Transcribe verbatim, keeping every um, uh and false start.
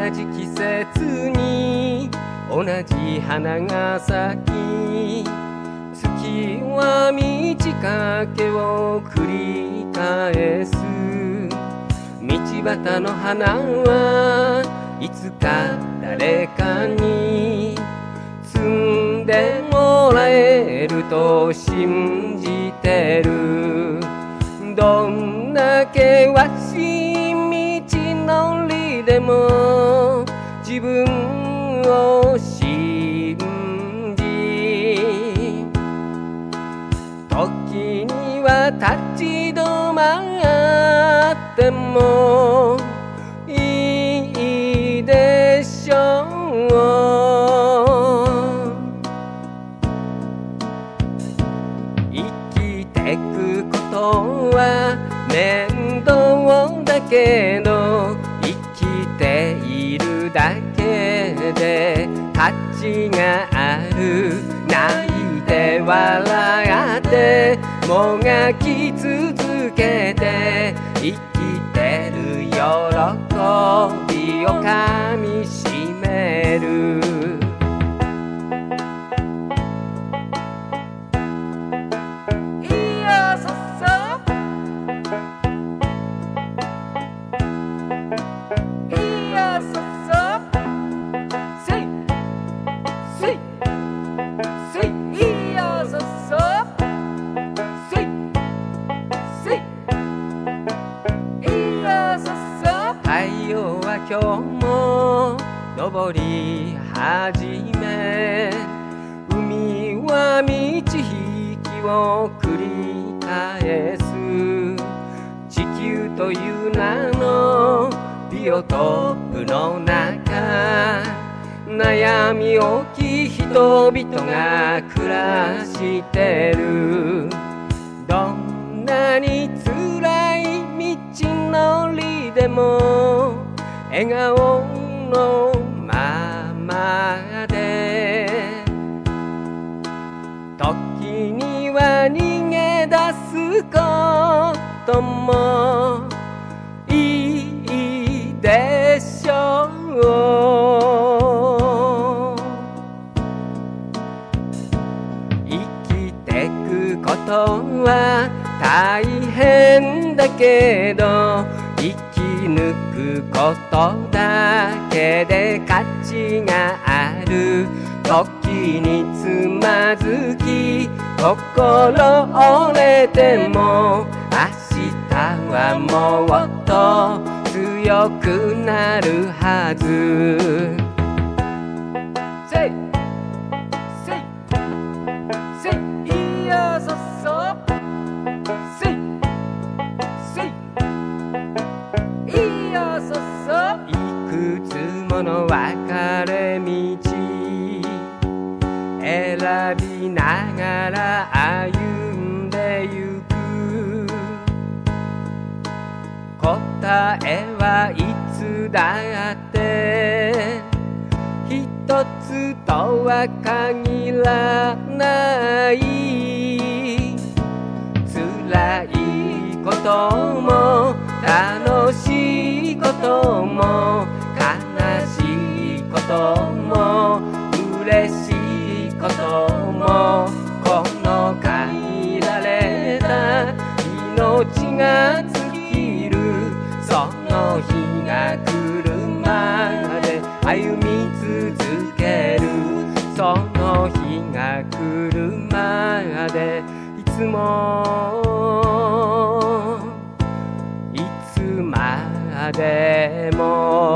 じ季節に同じ花が咲き、月は満ち欠けを繰り返す。道端の花はいつか誰かに摘んでもらえると信じてる。どんだけわし道のりでも自分を信じ、時には立ち止まってもいいでしょう。生きてくことは面倒だけど、生きているだけで価値がある。泣いて笑ってもがき続けて、生きてる喜びをかみしめる。いやそそいやそそせいせいせいいやそそせいせいいやそそ。太陽は今日も昇り始め、海は満ち引きを繰り返す。地球という名のビオトープの中、悩み大きい人々が暮らしてる。どんなに辛い道のりでも笑顔のままで、時には逃げ出すこともいいでしょう。生きてくことは大変だけど、生き抜くことだけで価値がある。時につまずき心折れても、明日はもっと強くなるはず。せいせいせいいやそそせいせいいやそそ。いくつもの分かれ道選びながら歩んでゆく。答えはいつだって一つとは限らない。辛いことも楽しいことも悲しいことも嬉しいことも、この限られた命が尽きるその日が来るまで歩み続ける。その日が来るまでいつもいつまでも